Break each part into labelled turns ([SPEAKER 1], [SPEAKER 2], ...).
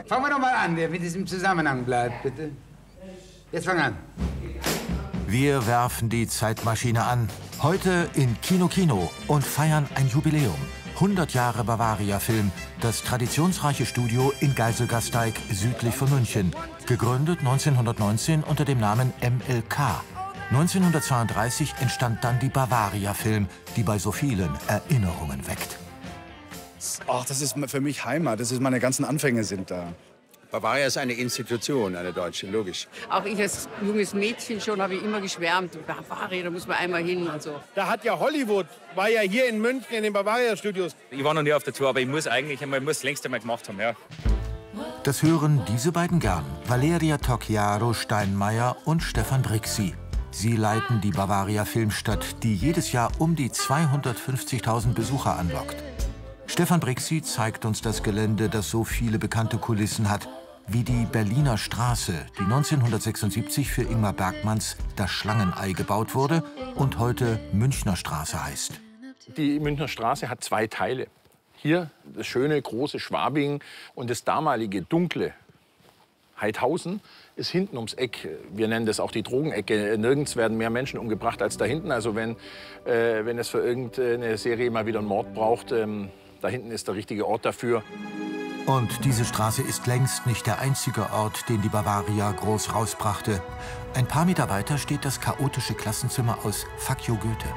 [SPEAKER 1] Fangen wir doch mal an, wer mit diesem Zusammenhang bleibt, bitte. Jetzt fang an.
[SPEAKER 2] Wir werfen die Zeitmaschine an. Heute in Kino und feiern ein Jubiläum. 100 Jahre Bavaria-Film, das traditionsreiche Studio in Geiselgasteig südlich von München. Gegründet 1919 unter dem Namen MLK. 1932 entstand dann die Bavaria-Film, die bei so vielen Erinnerungen weckt.
[SPEAKER 3] Ach, das ist für mich Heimat. Das ist meine ganzen Anfänge sind da.
[SPEAKER 4] Bavaria ist eine Institution, eine deutsche, logisch.
[SPEAKER 5] Auch ich als junges Mädchen schon habe ich immer geschwärmt. Bavaria, da muss man einmal hin und so.
[SPEAKER 6] Da hat ja Hollywood, war ja hier in München in den Bavaria-Studios.
[SPEAKER 7] Ich war noch nie auf der Tour, aber ich muss längst einmal gemacht haben, ja.
[SPEAKER 2] Das hören diese beiden gern. Valeria Tocchiaro Steinmeier und Stefan Brixi. Sie leiten die Bavaria Filmstadt, die jedes Jahr um die 250.000 Besucher anlockt. Stefan Brixi zeigt uns das Gelände, das so viele bekannte Kulissen hat, wie die Berliner Straße, die 1976 für Ingmar Bergmanns Das Schlangenei gebaut wurde und heute Münchner Straße heißt.
[SPEAKER 8] Die Münchner Straße hat zwei Teile. Hier das schöne, große Schwabing und das damalige, dunkle Heidhausen ist hinten ums Eck. Wir nennen das auch die Drogenecke. Nirgends werden mehr Menschen umgebracht als da hinten. Also wenn es für irgendeine Serie mal wieder einen Mord braucht, da hinten ist der richtige Ort dafür.
[SPEAKER 2] Und diese Straße ist längst nicht der einzige Ort, den die Bavaria groß rausbrachte. Ein paar Meter weiter steht das chaotische Klassenzimmer aus Fuck you Goethe.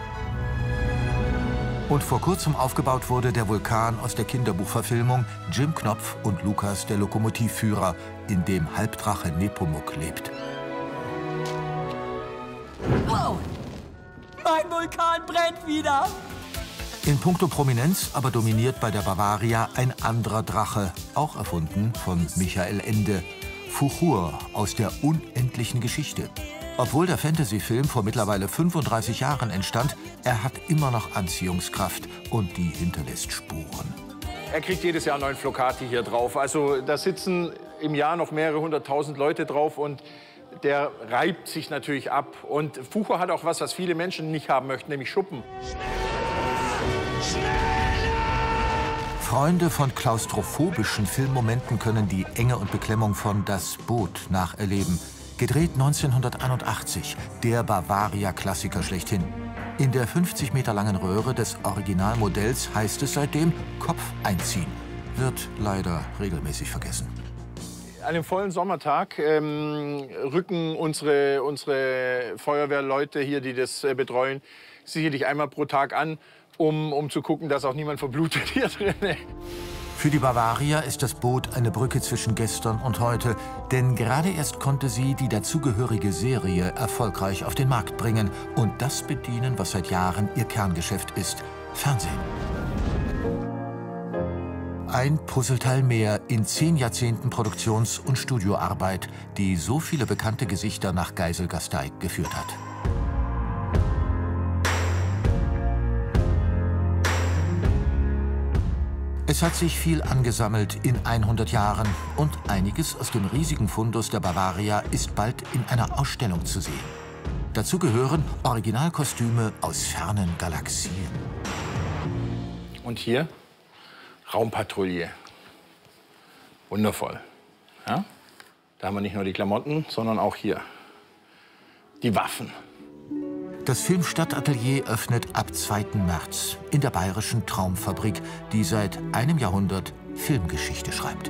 [SPEAKER 2] Und vor kurzem aufgebaut wurde der Vulkan aus der Kinderbuchverfilmung Jim Knopf und Lukas der Lokomotivführer, in dem Halbdrache Nepomuk lebt.
[SPEAKER 9] Wow! Mein Vulkan brennt wieder!
[SPEAKER 2] In puncto Prominenz aber dominiert bei der Bavaria ein anderer Drache, auch erfunden von Michael Ende. Fuchur aus der unendlichen Geschichte. Obwohl der Fantasy-Film vor mittlerweile 35 Jahren entstand, er hat immer noch Anziehungskraft und die hinterlässt Spuren.
[SPEAKER 8] Er kriegt jedes Jahr 9 Flocati hier drauf. Also da sitzen im Jahr noch mehrere 100.000 Leute drauf und der reibt sich natürlich ab. Und Fuchur hat auch was viele Menschen nicht haben möchten, nämlich Schuppen.
[SPEAKER 2] Freunde von klaustrophobischen Filmmomenten können die Enge und Beklemmung von Das Boot nacherleben. Gedreht 1981, der Bavaria-Klassiker schlechthin. In der 50 Meter langen Röhre des Originalmodells heißt es seitdem Kopf einziehen. Wird leider regelmäßig vergessen.
[SPEAKER 8] An einem vollen Sommertag rücken unsere Feuerwehrleute hier, die das betreuen, sicherlich einmal pro Tag an, um zu gucken, dass auch niemand verblutet hier drin.
[SPEAKER 2] Für die Bavaria ist das Boot eine Brücke zwischen gestern und heute. Denn gerade erst konnte sie die dazugehörige Serie erfolgreich auf den Markt bringen und das bedienen, was seit Jahren ihr Kerngeschäft ist: Fernsehen. Ein Puzzleteil mehr in 10 Jahrzehnten Produktions- und Studioarbeit, die so viele bekannte Gesichter nach Geiselgasteig geführt hat. Es hat sich viel angesammelt in 100 Jahren und einiges aus dem riesigen Fundus der Bavaria ist bald in einer Ausstellung zu sehen. Dazu gehören Originalkostüme aus fernen Galaxien.
[SPEAKER 8] Und hier Raumpatrouille. Wundervoll. Ja? Da haben wir nicht nur die Klamotten, sondern auch hier die Waffen.
[SPEAKER 2] Das Filmstadtatelier öffnet ab 2. März in der bayerischen Traumfabrik, die seit einem Jahrhundert Filmgeschichte schreibt.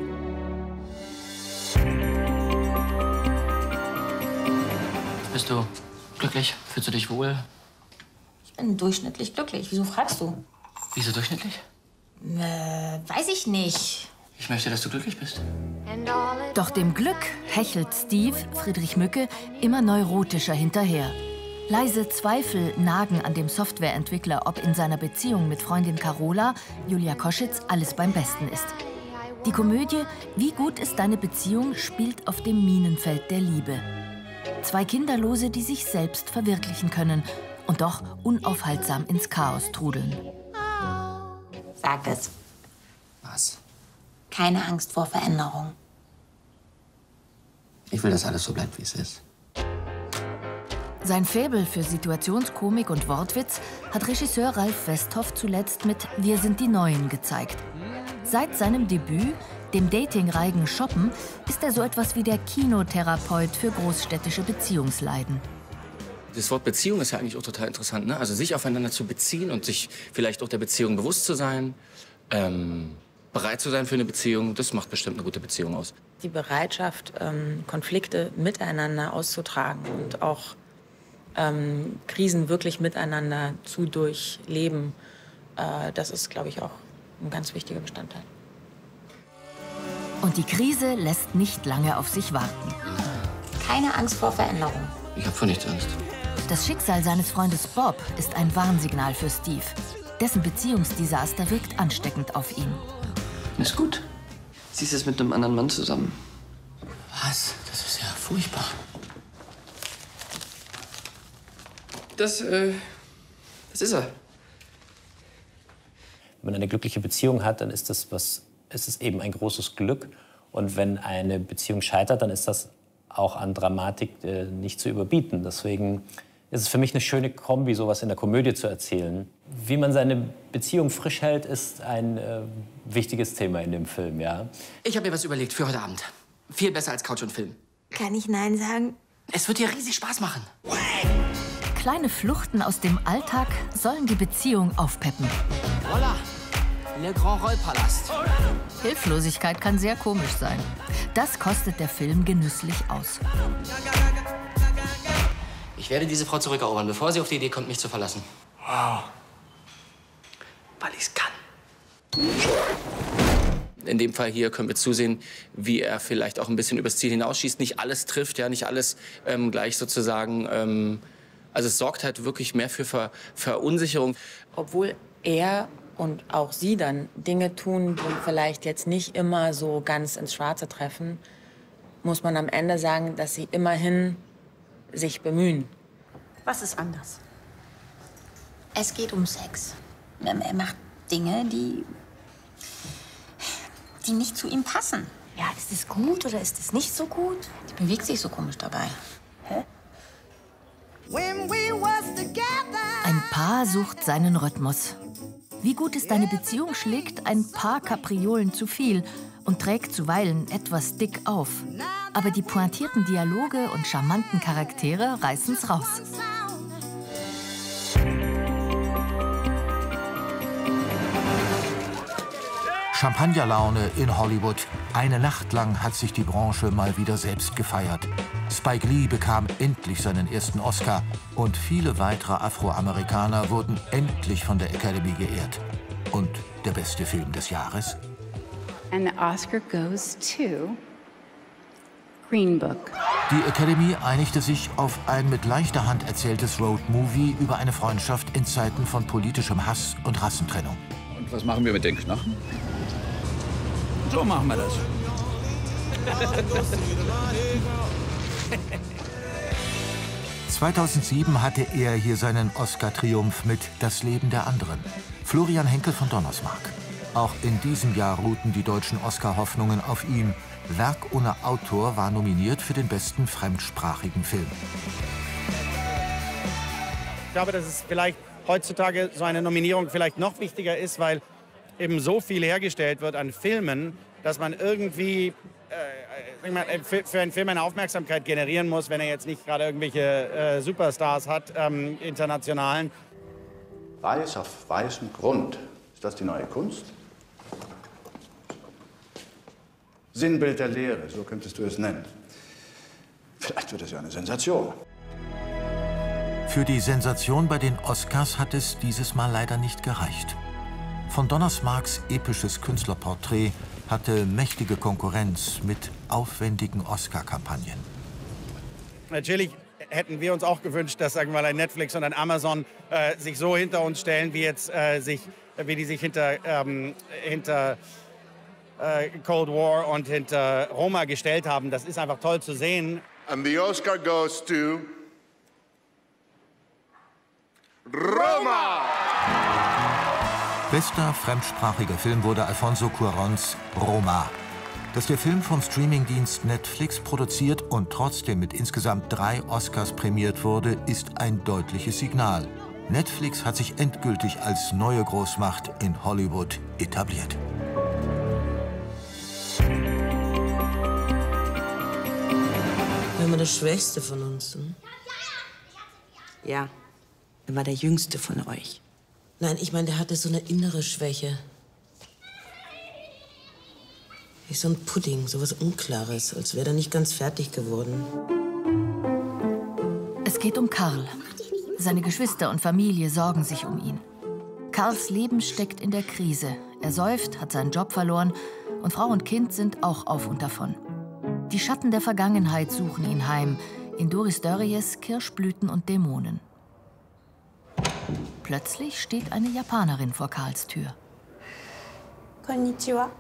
[SPEAKER 10] Bist du glücklich? Fühlst du dich wohl?
[SPEAKER 11] Ich bin durchschnittlich glücklich. Wieso fragst du?
[SPEAKER 10] Wieso durchschnittlich?
[SPEAKER 11] Weiß ich nicht.
[SPEAKER 10] Ich möchte, dass du glücklich bist.
[SPEAKER 12] Doch dem Glück hechelt Steve, Friedrich Mücke, immer neurotischer hinterher. Leise Zweifel nagen an dem Softwareentwickler, ob in seiner Beziehung mit Freundin Carola, Julia Koschitz, alles beim Besten ist. Die Komödie Wie gut ist deine Beziehung spielt auf dem Minenfeld der Liebe. 2 Kinderlose, die sich selbst verwirklichen können und doch unaufhaltsam ins Chaos trudeln.
[SPEAKER 11] Sag es.
[SPEAKER 10] Was?
[SPEAKER 11] Keine Angst vor Veränderung.
[SPEAKER 10] Ich will, dass alles so bleibt, wie es ist.
[SPEAKER 12] Sein Faible für Situationskomik und Wortwitz hat Regisseur Ralf Westhoff zuletzt mit Wir sind die Neuen gezeigt. Seit seinem Debüt, dem Datingreigen Shoppen, ist er so etwas wie der Kinotherapeut für großstädtische Beziehungsleiden.
[SPEAKER 10] Das Wort Beziehung ist ja eigentlich auch total interessant, ne? Also sich aufeinander zu beziehen und sich vielleicht auch der Beziehung bewusst zu sein, bereit zu sein für eine Beziehung, das macht bestimmt eine gute Beziehung aus.
[SPEAKER 11] Die Bereitschaft, Konflikte miteinander auszutragen und auch Krisen wirklich miteinander zu durchleben, das ist, glaube ich, auch ein ganz wichtiger Bestandteil.
[SPEAKER 12] Und die Krise lässt nicht lange auf sich warten.
[SPEAKER 11] Keine Angst vor Veränderung.
[SPEAKER 10] Ich habe vor nichts Angst.
[SPEAKER 12] Das Schicksal seines Freundes Bob ist ein Warnsignal für Steve. Dessen Beziehungsdesaster wirkt ansteckend auf ihn.
[SPEAKER 10] Ist gut. Sie ist jetzt mit einem anderen Mann zusammen. Was? Das ist ja furchtbar. Das ist er.
[SPEAKER 13] Wenn man eine glückliche Beziehung hat, dann ist es eben ein großes Glück. Und wenn eine Beziehung scheitert, dann ist das auch an Dramatik nicht zu überbieten. Deswegen ist es für mich eine schöne Kombi, sowas in der Komödie zu erzählen. Wie man seine Beziehung frisch hält, ist ein wichtiges Thema in dem Film, ja.
[SPEAKER 10] Ich habe mir was überlegt für heute Abend. Viel besser als Couch und Film.
[SPEAKER 11] Kann ich Nein sagen?
[SPEAKER 10] Es wird dir riesig Spaß machen.
[SPEAKER 12] Kleine Fluchten aus dem Alltag sollen die Beziehung aufpeppen.
[SPEAKER 10] Voilà, Le Grand Rollpalast.
[SPEAKER 12] Hilflosigkeit kann sehr komisch sein. Das kostet der Film genüsslich aus.
[SPEAKER 10] Ich werde diese Frau zurückerobern, bevor sie auf die Idee kommt, mich zu verlassen.
[SPEAKER 13] Wow.
[SPEAKER 10] Weil ich's kann. In dem Fall hier können wir zusehen, wie er vielleicht auch ein bisschen übers Ziel hinausschießt. Nicht alles trifft, ja, nicht alles gleich sozusagen. Also es sorgt halt wirklich mehr für Verunsicherung.
[SPEAKER 11] Obwohl er und auch sie dann Dinge tun, die vielleicht jetzt nicht immer so ganz ins Schwarze treffen, muss man am Ende sagen, dass sie immerhin sich bemühen.
[SPEAKER 14] Was ist anders?
[SPEAKER 11] Es geht um Sex. Er macht Dinge, die nicht zu ihm passen. Ja, ist es gut oder ist es nicht so gut? Die bewegt sich so komisch dabei. Hä?
[SPEAKER 12] Ein Paar sucht seinen Rhythmus. Wie gut es deine Beziehung schlägt ein paar Kapriolen zu viel und trägt zuweilen etwas dick auf. Aber die pointierten Dialoge und charmanten Charaktere reißen's raus.
[SPEAKER 2] Champagnerlaune in Hollywood. Eine Nacht lang hat sich die Branche mal wieder selbst gefeiert. Spike Lee bekam endlich seinen ersten Oscar und viele weitere Afroamerikaner wurden endlich von der Academy geehrt. Und der beste Film des Jahres?
[SPEAKER 15] And the Oscar goes to Green Book.
[SPEAKER 2] Die Academy einigte sich auf ein mit leichter Hand erzähltes Roadmovie über eine Freundschaft in Zeiten von politischem Hass und Rassentrennung.
[SPEAKER 4] Und was machen wir mit den Knochen?
[SPEAKER 16] So machen wir das.
[SPEAKER 2] 2007 hatte er hier seinen Oscar-Triumph mit Das Leben der anderen. Florian Henkel von Donnersmarck. Auch in diesem Jahr ruhten die deutschen Oscar-Hoffnungen auf ihm. Werk ohne Autor war nominiert für den besten fremdsprachigen Film.
[SPEAKER 6] Ich glaube, dass es vielleicht heutzutage so eine Nominierung vielleicht noch wichtiger ist, weil eben so viel hergestellt wird an Filmen, dass man irgendwie für einen Film eine Aufmerksamkeit generieren muss, wenn er jetzt nicht gerade irgendwelche Superstars hat, internationalen.
[SPEAKER 17] Weiß auf weißem Grund. Ist das die neue Kunst? Sinnbild der Lehre, so könntest du es nennen. Vielleicht wird es ja eine Sensation.
[SPEAKER 2] Für die Sensation bei den Oscars hat es dieses Mal leider nicht gereicht. Von Donnersmarcks episches Künstlerporträt hatte mächtige Konkurrenz mit aufwendigen Oscar-Kampagnen.
[SPEAKER 6] Natürlich hätten wir uns auch gewünscht, dass, sagen wir mal, ein Netflix und ein Amazon sich so hinter uns stellen, wie die sich hinter Cold War und hinter Roma gestellt haben. Das ist einfach toll zu sehen.
[SPEAKER 18] And the Oscar goes to Roma!
[SPEAKER 2] Bester fremdsprachiger Film wurde Alfonso Cuarons Roma. Dass der Film vom Streamingdienst Netflix produziert und trotzdem mit insgesamt 3 Oscars prämiert wurde, ist ein deutliches Signal. Netflix hat sich endgültig als neue Großmacht in Hollywood etabliert.
[SPEAKER 19] Er war der Schwächste von uns. Hm?
[SPEAKER 14] Ja, er war der Jüngste von euch.
[SPEAKER 19] Nein, ich meine, der hatte so eine innere Schwäche. Wie so ein Pudding, so was Unklares, als wäre er nicht ganz fertig geworden.
[SPEAKER 12] Es geht um Karl. Seine Geschwister und Familie sorgen sich um ihn. Karls Leben steckt in der Krise. Er säuft, hat seinen Job verloren und Frau und Kind sind auch auf und davon. Die Schatten der Vergangenheit suchen ihn heim, in Doris Dörries Kirschblüten und Dämonen. Plötzlich steht eine Japanerin vor Karls Tür.
[SPEAKER 20] Konnichiwa.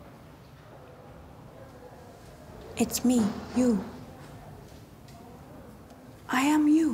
[SPEAKER 20] It's me, you. I am you.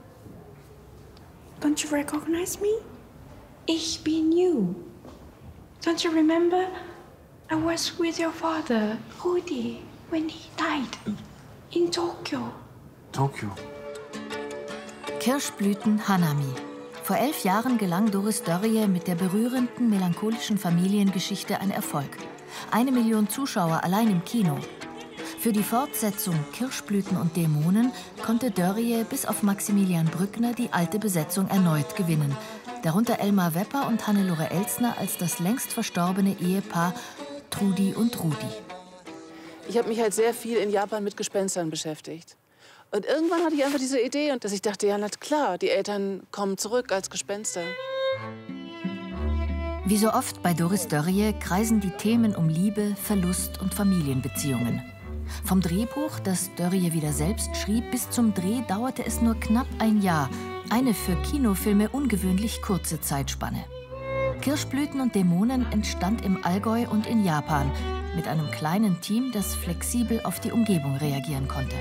[SPEAKER 20] Don't you recognize me? Ich bin you. Don't you remember? I was with your father, Rudi, when he died in Tokyo.
[SPEAKER 2] Tokio.
[SPEAKER 12] Kirschblüten Hanami. Vor 11 Jahren gelang Doris Dörrie mit der berührenden, melancholischen Familiengeschichte ein Erfolg. 1 Million Zuschauer allein im Kino. Für die Fortsetzung Kirschblüten und Dämonen konnte Dörrie bis auf Maximilian Brückner die alte Besetzung erneut gewinnen. Darunter Elmar Wepper und Hannelore Elsner als das längst verstorbene Ehepaar Trudi und Rudi.
[SPEAKER 21] Ich habe mich halt sehr viel in Japan mit Gespenstern beschäftigt. Und irgendwann hatte ich einfach diese Idee, und dass ich dachte, ja, na klar, die Eltern kommen zurück als Gespenster.
[SPEAKER 12] Wie so oft bei Doris Dörrie kreisen die Themen um Liebe, Verlust und Familienbeziehungen. Vom Drehbuch, das Dörrie wieder selbst schrieb, bis zum Dreh dauerte es nur knapp ein Jahr. Eine für Kinofilme ungewöhnlich kurze Zeitspanne. Kirschblüten und Dämonen entstand im Allgäu und in Japan mit einem kleinen Team, das flexibel auf die Umgebung reagieren konnte.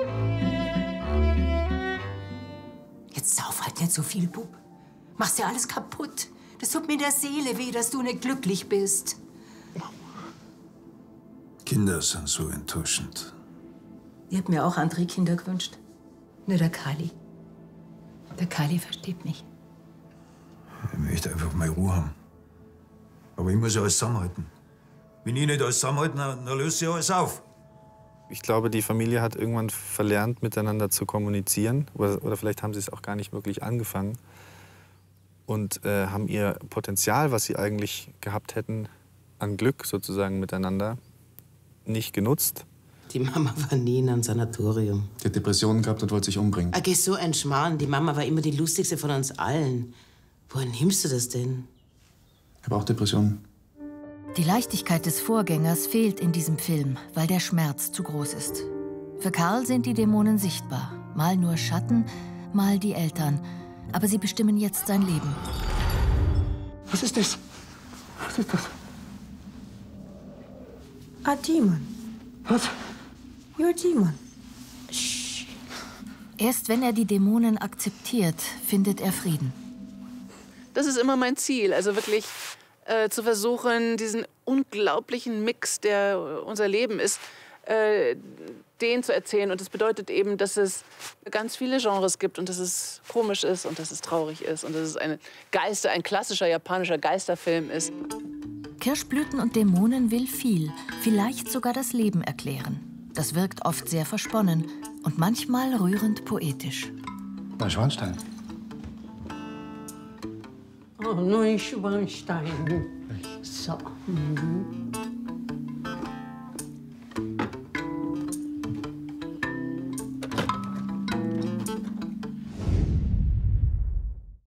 [SPEAKER 14] Jetzt sauf halt nicht so viel, Bub. Machst ja alles kaputt. Das tut mir in der Seele weh, dass du nicht glücklich bist.
[SPEAKER 16] Kinder sind so enttäuschend.
[SPEAKER 14] Ich hab mir auch andere Kinder gewünscht. Nur der Kali. Der Kali versteht mich.
[SPEAKER 16] Ich möchte einfach mal Ruhe haben. Aber ich muss ja alles zusammenhalten. Wenn ich nicht alles zusammenhalte, dann löse ich alles auf.
[SPEAKER 22] Ich glaube, die Familie hat irgendwann verlernt, miteinander zu kommunizieren. Oder vielleicht haben sie es auch gar nicht wirklich angefangen. Und haben ihr Potenzial, was sie eigentlich gehabt hätten, an Glück sozusagen miteinander, nicht genutzt.
[SPEAKER 19] Die Mama war nie in einem Sanatorium.
[SPEAKER 23] Die hat Depressionen gehabt und wollte sich umbringen.
[SPEAKER 19] Ah, geh so ein Schmarrn. Die Mama war immer die lustigste von uns allen. Woher nimmst du das denn?
[SPEAKER 23] Ich habe auch Depressionen.
[SPEAKER 12] Die Leichtigkeit des Vorgängers fehlt in diesem Film, weil der Schmerz zu groß ist. Für Karl sind die Dämonen sichtbar. Mal nur Schatten, mal die Eltern. Aber sie bestimmen jetzt sein Leben.
[SPEAKER 23] Was ist das? Was ist das?
[SPEAKER 20] A demon.
[SPEAKER 23] Was?
[SPEAKER 20] You're a demon.
[SPEAKER 12] Erst wenn er die Dämonen akzeptiert, findet er Frieden.
[SPEAKER 21] Das ist immer mein Ziel, also wirklich zu versuchen, diesen unglaublichen Mix, der unser Leben ist, den zu erzählen. Und das bedeutet eben, dass es ganz viele Genres gibt und dass es komisch ist und dass es traurig ist und dass es ein klassischer japanischer Geisterfilm ist.
[SPEAKER 12] Kirschblüten und Dämonen will viel, vielleicht sogar das Leben erklären. Das wirkt oft sehr versponnen und manchmal rührend poetisch.
[SPEAKER 23] Neuschwanstein.
[SPEAKER 14] Oh, Neuschwanstein. So. Mhm.